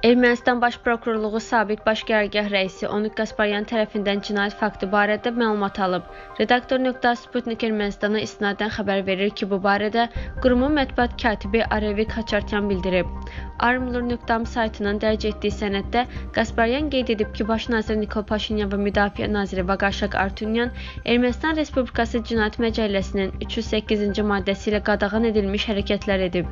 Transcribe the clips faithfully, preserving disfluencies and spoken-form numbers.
Ermənistan Baş Prokurorluğu sabiq baş qərargah rəisi Onuq Qasparyan tərəfindən cinayət faktı barədə məlumat alıb. Redaktor nöqta Sputnik Ermənistana isnadən xəbər verir ki, bu barədə qurumun mətbuat katibi Arevik Haçartyan bildirib. Armlur nöqta am saytının dərc etdiyi sənəddə Qasparyan qeyd edib ki, Baş nazir Nikol Paşinyan və Müdafiə naziri Vaqarşaq Artunyan Ermənistan Respublikası Cinayət Məcəlləsinin üç yüz səkkizinci maddəsi ilə qadağan edilmiş hərəkətlər edib.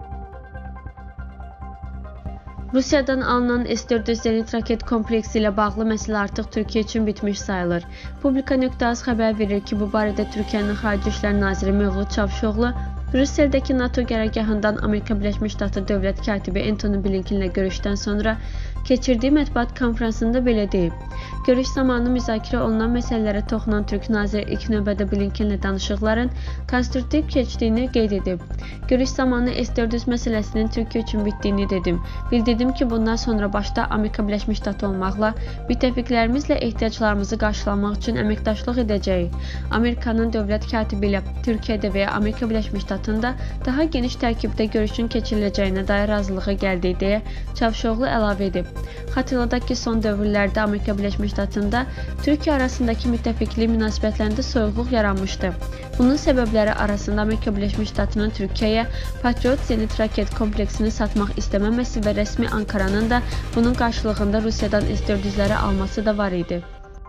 Rusiyadan alınan S dörd yüz zenit raket kompleksi ilə bağlı məsələ artıq Türkiyə üçün bitmiş sayılır. Publika nöqta az xəbər verir ki, bu barədə Türkiyənin Xarici İşlər Naziri Mevlut Çavuşoğlu Brüsseldəki NATO qərargahından Amerika Birləşmiş Ştatları dövlət katibi Antony Blinken ilə görüşdən sonra keçirdiyi mətbuat konfransında belə deyib. Görüş zamanı müzakirə olunan məsələlərə toxunan Türk naziri ilk növbədə Blinkenlə danışıqların konstruktiv keçdiyini qeyd edib. Görüş zamanı S dörd yüz məsələsinin Türkiyə üçün bitdiyini dedim. Bildirdim ki, bundan sonra başda Amerika Birləşmiş Ştatları olmaqla müttəfiqlərimizlə ehtiyaclarımızı qarşılamaq üçün əməkdaşlıq edəcəyik. Amerikanın dövlət katibi ilə Türkiyədə və ya Amerika Birləşmiş Ştatında daha geniş tərkibdə görüşün keçiriləcəyinə dair razılığa gəldiyi deyə Çavuşoğlu əlavə edib. Xatırladaq ki, son dövrlərdə Amerika Birləşmiş Ştatında Türkiyə arasındakı müttəfiqlik münasibətlərində soyuqluq yaranmışdı. Bunun səbəbləri arasında Amerika Birləşmiş Ştatlarının Türkiyəyə Patriot zenit raket kompleksini satmaq istəməməsi və rəsmi Ankaranın da bunun qarşılığında Rusiyadan S dörd yüzləri alması da var idi.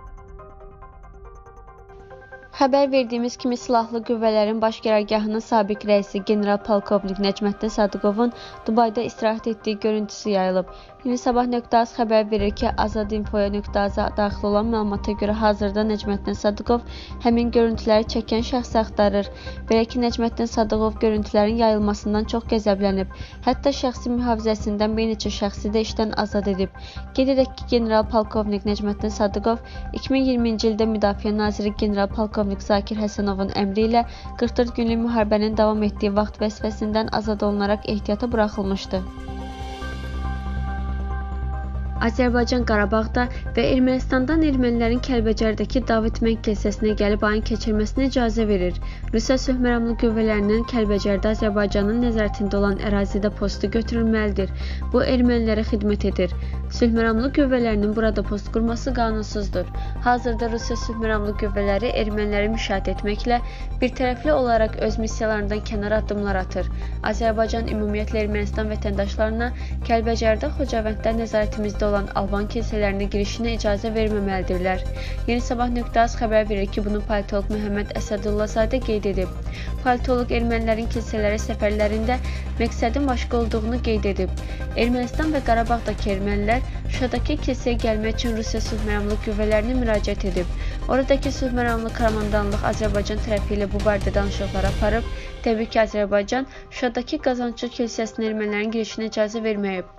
Xəbər verdiyimiz kimi Silahlı Qüvvələrin Baş Qərargahının sabiq rəisi general-polkovnik Nəcməddin Sadıqovun Dubayda istirahət etdiyi görüntüsü yayılıb. Yeni Sabah nöqta az xəbər verir ki, Azadinfoya nöqta az-a daxil olan məlumata görə hazırda Nəcməddin Sadıqov həmin görüntüləri çəkən şəxsi axtarır. Belə ki, Nəcməddin Sadıqov görüntülərin yayılmasından çox qəzəblənib. Hətta şəxsi mühafizəsindən bir neçə şəxsi də işdən azad edib. Qeyd edək ki, general-polkovnik Nəcməddin Sadıqov iki min iyirminci ildə Müdafiə naziri general-polkovnik Zakir Həsənovun əmri ilə qırx dörd günlük müharibənin davam etdiyi vaxt vəzifəsindən azad olunaraq ehtiyata buraxılmışdı. Azərbaycan Qarabağda və Ermənistandan ermənilərin Kəlbəcərdəki David Məng kilsəsinə gəlib ayın keçirməsinə icazə verir. Rusiya sülh məramlı qüvvələrinin Kəlbəcərdə Azərbaycanın nəzarətində olan ərazidə postu götürülməlidir. Bu ermənilərə xidmət edir. Sülh məramlı qüvvələrinin burada post qurması qanunsuzdur. Hazırda Rusiya sülh məramlı qüvvələri erməniləri müşahidə etməklə birtərəfli olaraq öz missiyalarından kənar addımlar atır. Azərbaycan ümumiyyətlə Ermənistan vətəndaşlarına Kəlbəcərdə, Xocavənddə nəzarətimizdə olan Alban kilsələrinə girişinə icazə verməməlidirlər. Yeni Sabah nöqta az xəbər verir ki, bunu politolog Məhəmməd Əsədullazadə qeyd edib. Politolog ermənilərin kilsələrə səfərlərində məqsədin başqa olduğunu qeyd edib. Ermənistan və Qarabağdakı ermənilər Şuşadakı kilsəyə gəlmək üçün Rusiya sülh məramlı qüvvələrinə müraciət edib. Oradakı sülh məramlı komandanlıq Azərbaycan tərəfi ilə bu barədə danışıqlar aparıb. Təbii ki, Azərbaycan Şuşadakı Qazancı kilsəsinə ermənilərin girişinə icazə verməyib.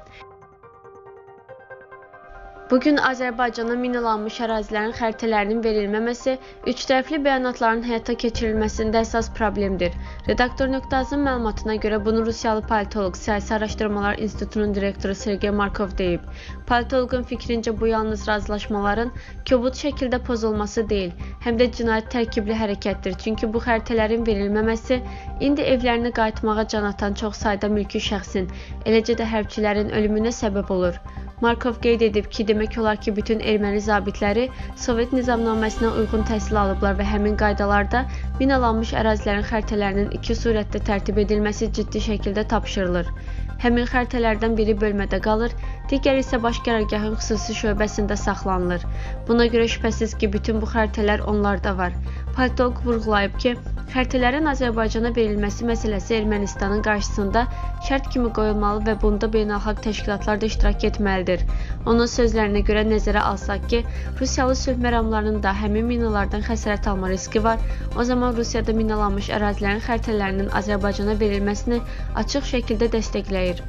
Bugün Azərbaycana minalanmış ərazilərin xəritələrinin verilməməsi üç tərəfli bəyanatların həyata keçirilməsində əsas problemdir. Redaktor nöqta az-ın məlumatına görə bunu Rusiyalı politoloq Siyasi Araşdırmalar İnstitutunun direktoru Sergey Markov deyib. Politoloqun fikrincə bu yalnız razılaşmaların kobud şəkildə pozulması deyil, həm də cinayət tərkibli hərəkətdir. Çünki bu xəritələrin verilməməsi indi evlərinə qayıtmağa can atan çox sayda mülki şəxsin, eləcə də hərbçilərin ölümünə səbəb olur. Markov qeyd edib ki, demək olar ki, bütün erməni zabitləri Sovet nizamnaməsinə uyğun təhsil alıblar və həmin qaydalarda minalanmış ərazilərin xəritələrinin iki surətdə tərtib edilməsi ciddi şəkildə tapşırılır. Həmin xəritələrdən biri bölmədə qalır, digəri isə baş qərargahın xüsusi şöbəsində saxlanılır. Buna görə şübhəsiz ki, bütün bu xəritələr onlarda var. Politolog vurğulayıb ki, xəritələrin Azərbaycana verilməsi məsələsi Ermənistanın qarşısında şərt kimi qoyulmalı və bunda beynəlxalq təşkilatlar da iştirak etməlidir. Onun sözlərinə görə nəzərə alsaq ki, Rusiyalı sülh məramlarının da həmin minalardan xəsarət alma riski var, o zaman Rusiyada minalanmış ərazilərin xəritələrinin Azərbaycana verilməsini açıq şəkildə dəstəkləyir.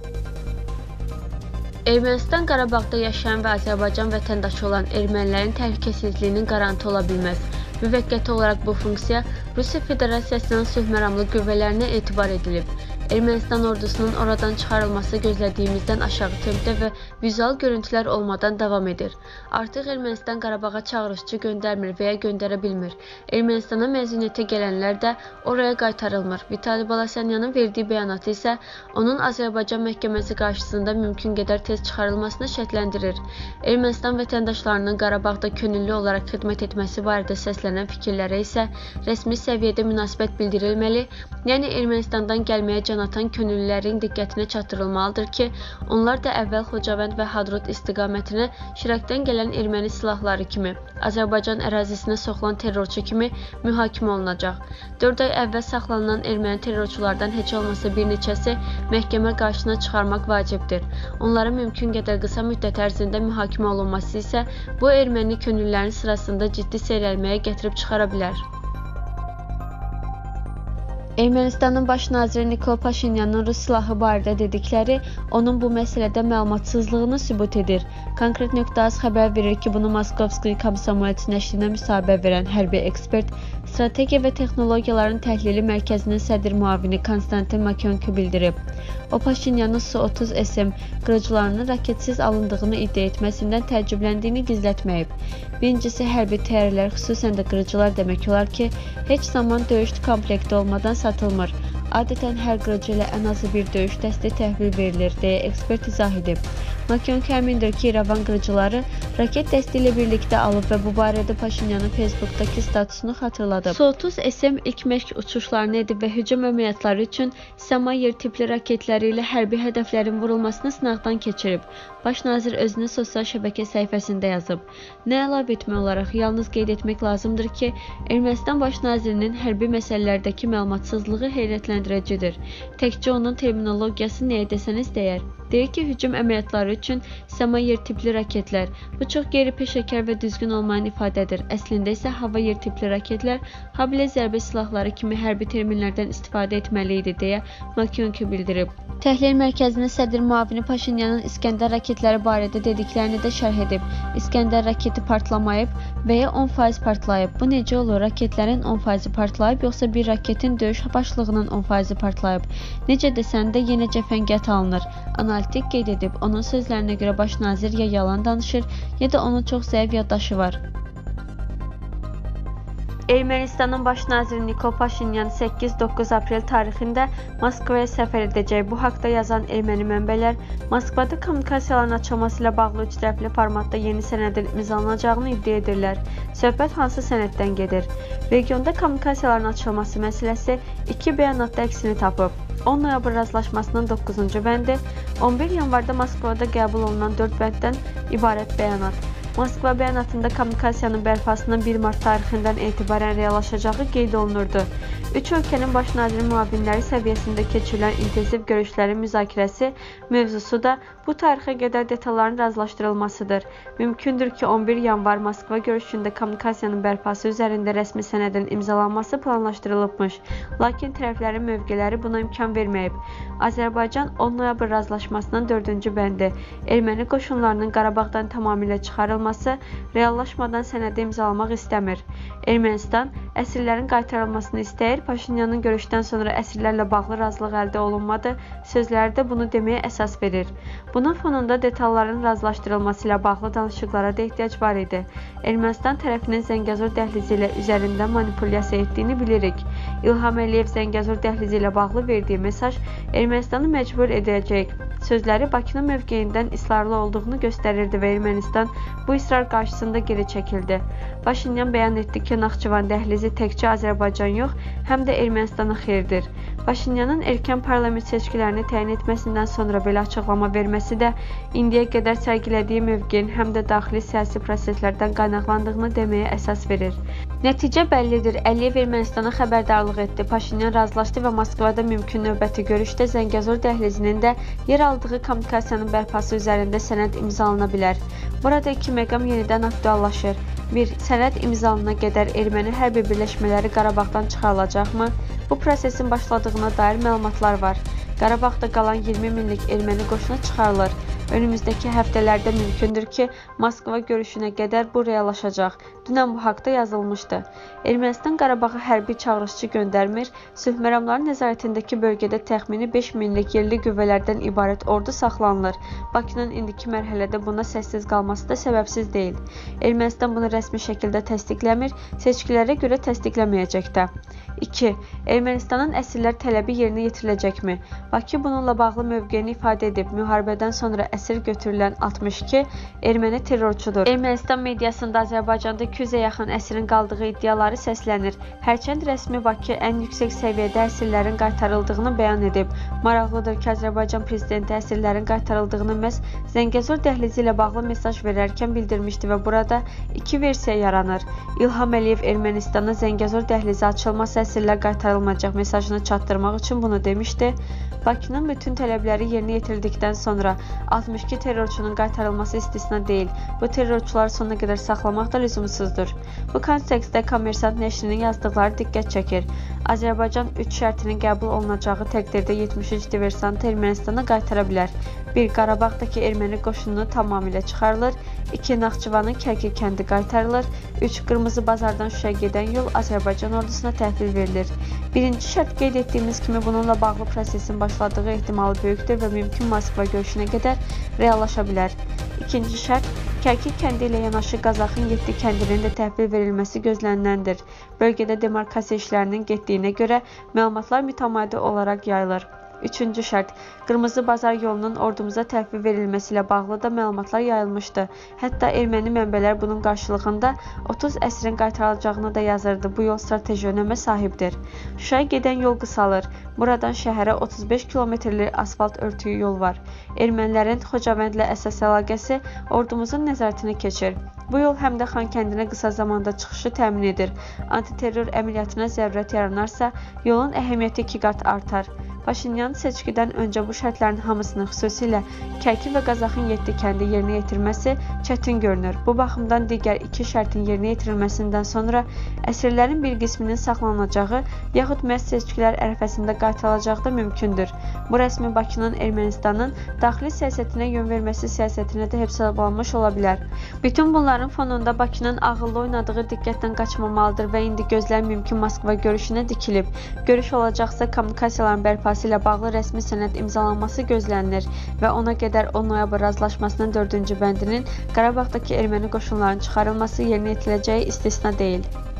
Ermənistan Qarabağda yaşayan və Azərbaycan vətəndaşı olan ermənilərin təhlükəsizliyinin qarantı ola bilməz. Müvəqqəti olaraq bu funksiya Rusiya Federasiyasının sülh məramlı qüvvələrinə etibar edilib. Ermənistan ordusunun oradan çıxarılması gözlədiyimizdən aşağı tempdə və vizual görüntülər olmadan davam edir. Artıq Ermənistan Qarabağa çağırışçı göndərmir və ya göndərə bilmir. Ermənistana məzuniyyətə gələnlər də oraya qaytarılmır. Vitali Balasanyanın verdiyi bəyanatı isə onun Azərbaycan məhkəməsi qarşısında mümkün qədər tez çıxarılmasını şərtləndirir. Ermənistan vətəndaşlarının Qarabağda könüllü olaraq xidmət etməsi barədə səslənən fikirlərə isə rəsmi səviyyədə münasibət bildirilməli, yəni Ermənistandan gəlməyə can atan könüllülərin diqqətinə çatdırılmalıdır ki, onlar da əvvəl Xocavənd və Hadrut istiqamətinə Şirakdan gələn erməni silahları kimi, Azərbaycan ərazisinə soxulan terrorçu kimi mühakimə olunacaq. dörd ay əvvəl saxlanılan erməni terrorçulardan heç olmasa bir neçəsi məhkəmə qarşısına çıxarmaq vacibdir. Onların mümkün qədər qısa müddət ərzində mühakimə olunması isə bu erməni könüllülərin sırasında ciddi seyrəlməyə gətirib çıxara bilər. Ermənistanın baş naziri Nikol Paşinyanın Rus silahı barədə dedikləri onun bu məsələdə məlumatsızlığını sübut edir. Konkret nöqtə az xəbər verir ki, bunu Moskovskiy Komsomolets nəşrinə müsahibə verən hərbi ekspert, strategiya və texnologiyaların təhlili mərkəzinin sədr müavini Konstantin Makyonki bildirib. O, Paşinyanın Su otuz S M qırıcılarının raketsiz alındığını iddia etməsindən təəccübləndiyini gizlətməyib. Birincisi, hərbi təyyarələr, xüsusən də qırıcılar demək olar ki, heç zaman döyüş komplekti olmadan satılmır. Adətən hər qırıcı ilə ən azı bir döyüş dəsti təhvil verilir, deyə ekspert izah edib. Makyonki əmindir ki, İrəvan qırıcıları raket dəsti ilə birlikdə alıb və bu barədə Paşinyanın Facebookdakı statusunu xatırladıb. Su otuz S M ilk məşq uçuşlarını edib və hücum əməliyyatları üçün Səma-yer tipli raketləri ilə hərbi hədəflərin vurulmasını sınaqdan keçirib. Baş nazir özünün sosial şəbəkə səhifəsində yazıb. Nə əlavə etmə olaraq yalnız qeyd etmək lazımdır ki, Ermənistan baş nazirinin hərbi məsələlərdəki məlumatsızlığı heyrətləndiricidir. Təkcə onun terminologiyası nəyə desəniz deyər. Deyir ki, hücum əməliyyatları üçün Səma-yer tipli raketlər. Bu çox qeyri-peşəkar və düzgün olmayan ifadədir. Əslində isə hava-yer tipli raketlər habilə zərbə silahları kimi hərbi terminlərdən istifadə etməli idi, deyə Makyonki bildirib. Təhlil mərkəzinin sədr müavini Paşinyanın İskəndər raketləri barədə dediklərini də şərh edib. İskəndər raketi partlamayıb və ya on faiz partlayıb. Bu necə olur? Raketlərin on faizi partlayıb, yoxsa bir raketin döyüş başlığının on faizi partlayıb? Necə desən də yenə cəfəngiyat alınır. Analitik qeyd edib. Onun sözlərinə görə baş nazir ya yalan danışır, ya da onun çox zəif yaddaşı var. Ermənistanın baş naziri Nikol Paşinyan səkkiz doqquz aprel tarixində Moskvaya səfər edəcək. Bu haqda yazan erməni mənbələr Moskvada kommunikasiyaların açılması ilə bağlı üç tərəfli formatda yeni sənədin imzalanacağını iddia edirlər. Söhbət hansı sənəddən gedir? Regionda kommunikasiyaların açılması məsələsi iki bəyanatda əksini tapıb. on noyabr razılaşmasının doqquzuncu bəndi, on bir yanvarda Moskvada qəbul olunan dörd bənddən ibarət bəyanat. Moskva bəyanatında kommunikasiyanın bərpasının bir mart tarixindən etibarən reallaşacağı qeyd olunurdu. Üç ölkənin baş naziri müavinləri səviyyəsində keçirilən intensiv görüşlərin müzakirəsi mövzusu da bu tarixə qədər detalların razılaşdırılmasıdır. Mümkündür ki, on bir yanvar Moskva görüşündə kommunikasiyanın bərpası üzərində rəsmi sənədin imzalanması planlaşdırılıbmış. Lakin tərəflərin mövqeləri buna imkan verməyib. Azərbaycan on noyabr razılaşmasının dördüncü bəndi erməni qoşunlarının Qarabağdan tamamilə çıxarılması reallaşmadan sənədi imzalamaq istəmir. Ermənistan əsirlərin qaytarılmasını istəyir. Paşinyanın görüşdən sonra əsirlərlə bağlı razılıq əldə olunmadı. Sözləri də bunu deməyə əsas verir. Bunun fonunda detalların razılaşdırılması ilə bağlı danışıqlara da ehtiyac var idi. Ermənistan tərəfinin Zəngəzur dəhlizi ilə üzərində manipulyasiya etdiyini bilirik. İlham Əliyev Zəngəzur dəhlizi ilə bağlı verdiyi mesaj Ermənistanı məcbur edəcək. Sözləri Bakının mövqeyindən israrlı olduğunu göstərirdi və Ermənistan bu israr qarşısında geri çəkildi. Paşinyan bəyan etdi ki, Naxçıvan dəhlizi təkcə Azərbaycan yox, həm də Ermənistana xeyirdir. Paşinyanın erkən parlament seçkilərini təyin etməsindən sonra belə açıqlama verməsi də indiyə qədər sərgilədiyi mövqeyin həm də daxili siyasi proseslərdən qaynaqlandığını deməyə əsas verir. Nəticə bəllidir. Əliyev Ermənistana xəbərdarlıq etdi. Paşinyan razılaşdı və Moskvada mümkün növbəti görüşdə Zəngəzur dəhlizinin də yer aldığı kommunikasiyanın bərpası üzərində sənəd imzalana bilər. Burada iki məqam yenidən aktuallaşır. bir. Sənəd imzalana qədər erməni hərbi birləşmələri Qarabağdan çıxarılacaqmı? Bu prosesin başladığına dair məlumatlar var. Qarabağda qalan iyirmi minlik erməni qoşunu çıxarılır. Önümüzdəki həftələrdə mümkündür ki, Moskva görüşünə qədər bu reallaşacaq. Dünən bu haqda yazılmışdı. Ermənistan Qarabağa hərbi çağırışçı göndərmir, sülh məramları nəzarətindəki bölgədə təxmini beş minlik yerli qüvvələrdən ibarət ordu saxlanılır. Bakının indiki mərhələdə buna səssiz qalması da səbəbsiz deyil. Ermənistan bunu rəsmi şəkildə təsdiqləmir, seçkilərə görə təsdiqləməyəcək də. iki. Ermənistanın əsirlər tələbi yerinə yetiriləcəkmi? Bakı bununla bağlı mövqeyini ifadə edib. Müharibədən sonra əsir götürülən altmış iki erməni terrorçudur. Ermənistan mediasında Azərbaycanda iki yüzə yaxın əsrin qaldığı iddiaları səslənir. Hərçənd rəsmi Bakı ən yüksək səviyyədə əsirlərin qaytarıldığını bəyan edib. Maraqlıdır ki, Azərbaycan prezidenti əsirlərin qaytarıldığını məhz Zəngəzur dəhlizi ilə bağlı mesaj verərkən bildirmişdi və burada iki versiya yaranır. İlham Əliyev Ermənistana Zəngəzur dəhlizi açılması əsirlər qaytarılmayacaq mesajını çatdırmaq üçün bunu demişdi. Bakının bütün tələbləri yerinə yetirildikdən sonra altmış iki terrorçunun qaytarılması istisna deyil. Bu terrorçuları sonuna qədər saxlamaq da lüzumsuzdur. Bu kontekstdə Kommersant nəşrinin yazdıqları diqqət çəkir. Azərbaycan üç şərtinin qəbul olunacağı təqdirdə yetmiş üç diversantı Ermənistana qaytara bilər. bir Qarabağdakı erməni qoşunu tamamilə çıxarılır. iki Naxçıvanın Kərki kəndi qaytarılır. üç Qırmızı Bazardan Şuşaya gedən yol Azərbaycan ordusuna təhvil verilir. Birinci şərt qeyd etdiyimiz kimi bununla bağlı prosesin başladığı ehtimalı böyükdür və mümkün Moskva görüşünə qədər reallaşa bilər. İkinci şərt Kərki kəndi ilə yanaşı Qazaxın yeddi kəndinin də təhvil verilməsi gözləniləndir. Bölgədə demarkasiya işlərinin getdiyinə görə məlumatlar mütəmadi olaraq yayılır. Üçüncü şərt, Qırmızı Bazar yolunun ordumuza təhvil verilməsi ilə bağlı da məlumatlar yayılmışdı. Hətta erməni mənbələr bunun qarşılığında otuz əsrin qaytarılacağını da yazırdı. Bu yol strateji önəmə sahibdir. Şuşaya gedən yol qısalır. Buradan şəhərə otuz beş kilometrlik asfalt örtüyü yol var. Ermənilərin Xocavəndlə əsas əlaqəsi ordumuzun nəzarətinə keçir. Bu yol həm də Xankəndinə qısa zamanda çıxışı təmin edir. Antiterror əməliyyatına zərurət yaranarsa, yolun əhəmiyyəti iki qat artar. Paşinyan seçkidən öncə bu şərtlərin hamısını, xüsusilə Kərki və Qazaxın yeddi kəndi yerinə yetirməsi çətin görünür. Bu baxımdan digər iki şərtin yerinə yetirilməsindən sonra əsirlərin bir qisminin saxlanacağı yaxud məhz seçkilər ərəfəsində qaytarılacağı da mümkündür. Bu rəsmi Bakının Ermənistanın daxili siyasətinə yön verməsi siyasətinə də hesablanmış ola bilər. Bütün bunların fonunda Bakının ağıllı oynadığı diqqətdən qaçmamalıdır və indi gözlər mümkün Moskva görüşünə dikilib. Görüş olacaqsa kommunikasiyaların bərpa ilə bağlı rəsmi sənəd imzalanması gözlənilir və ona qədər on noyabr razılaşmasının dördüncü bəndinin Qarabağdakı erməni qoşunlarının çıxarılması yerinə yetiriləcəyi istisna deyil.